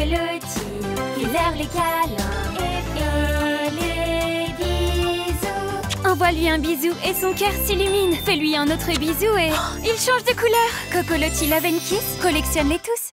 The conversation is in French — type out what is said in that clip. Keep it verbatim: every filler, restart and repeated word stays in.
Loti, fais-leur les câlins et fais les bisous. Envoie-lui un bisou et son cœur s'illumine. Fais-lui un autre bisou et il change de couleur. Coco Loti Love and Kiss, collectionne-les tous.